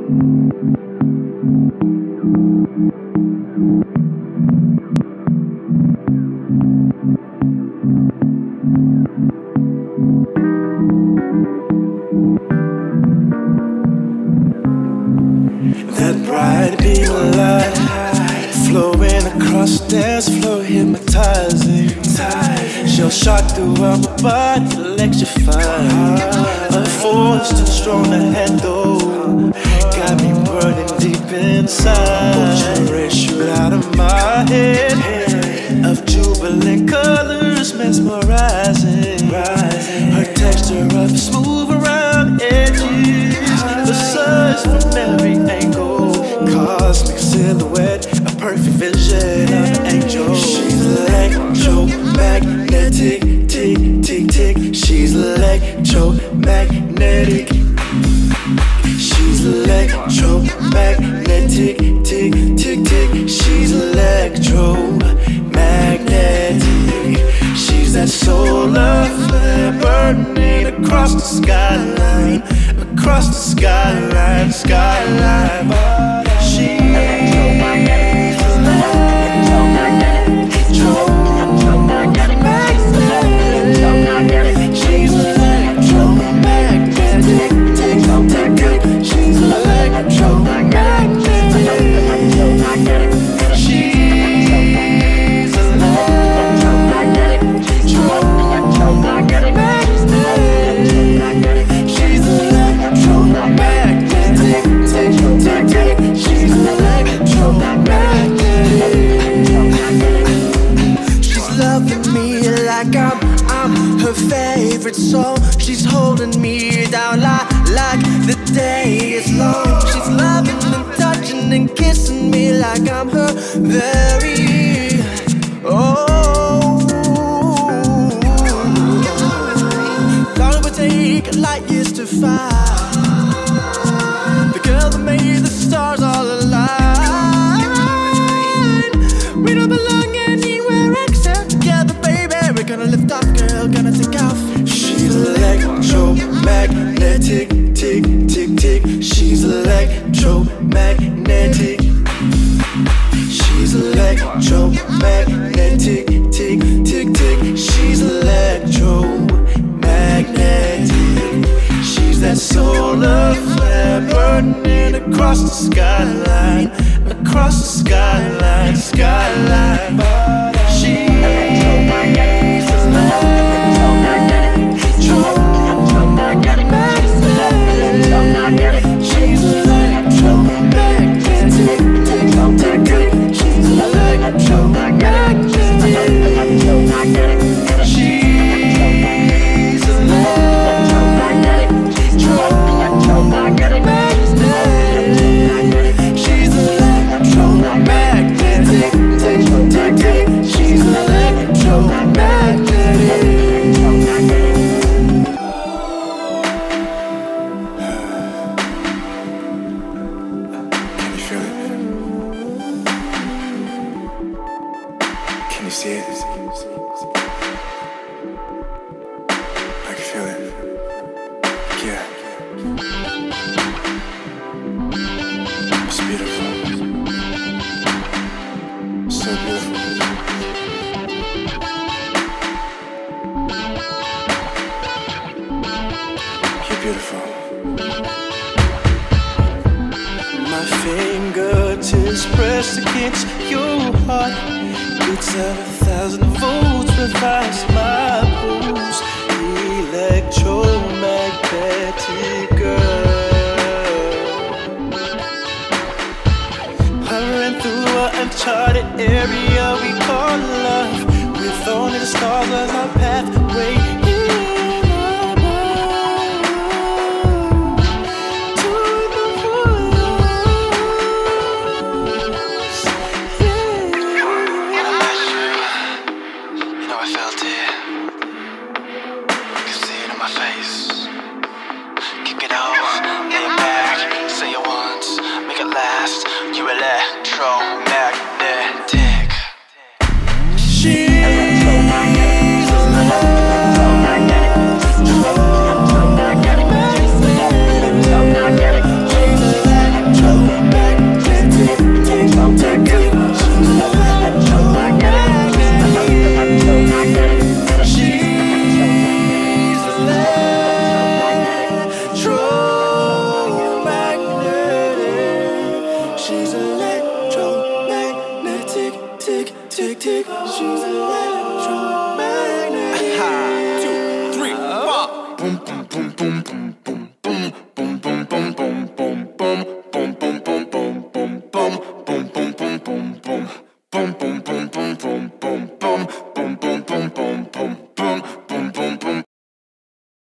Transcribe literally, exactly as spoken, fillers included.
That bright beam of light flowing across the dance floor, hypnotizing. She'll shock throughout my body, electrifying. A force too strong to handle, got me burning deep inside. Rays shoot out of my head, of jubilant colors, mesmerizing. Her texture up smooth around edges, massage from every angle. Cosmic silhouette, a perfect vision of an angel. She's electromagnetic, tick, tick, tick. She's electromagnetic. She's electromagnetic, tick, tick, tick. She's electromagnetic. She's that solar flare burning across the skyline, across the skyline, skyline. She's electromagnetic, electromagnetic, electromagnetic. She's electromagnetic, tick, tick, tick. She's electromagnetic. She's electromagnetic, electromagnetic. She's electromagnetic, tick, tick, tick. She's electromagnetic. She's loving me like I'm, I'm her favorite soul. She's holding me down like, like the day is long. She's loving and touching and kissing me like I'm her very own. Thought it would take light years to find the girl that made the stars all align. We don't belong anywhere except together, baby. We're gonna lift off, girl, gonna take off. She's electromagnetic, tick, tick, tick. She's electromagnetic. She's electromagnetic, tick, tick, tick. She's electromagnetic. She's that solar flare burning across the skyline, across the skyline, skyline. She's electromagnetic, electromagnetic, electromagnetic. She's electromagnetic, tick, tick, tick. She's electromagnetic. She's electromagnetic, electromagnetic. She's electromagnetic, tick, tick, tick. She's electromagnetic. Can you feel it? Can you see it? I can feel it. Yeah. It's beautiful. So beautiful. You're beautiful. My fingertips pressed against your heart. Beats of a thousand volts revives my pulse. Electromagnetic girl, hovering through an uncharted area we call love. With only the stars as our pathway. I felt it. tick, tick, tick. She's electromagnetic. Two, three, four. Boom, boom, boom, boom, boom.